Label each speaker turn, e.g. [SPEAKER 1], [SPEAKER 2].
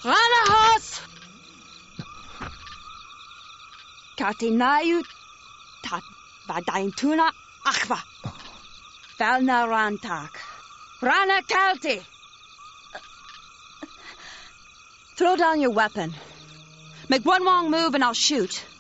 [SPEAKER 1] Ranahos! Katinayu tat badaintuna achva. Valna rantak. Rana kalti. Throw down your weapon. Make one wrong move and I'll shoot.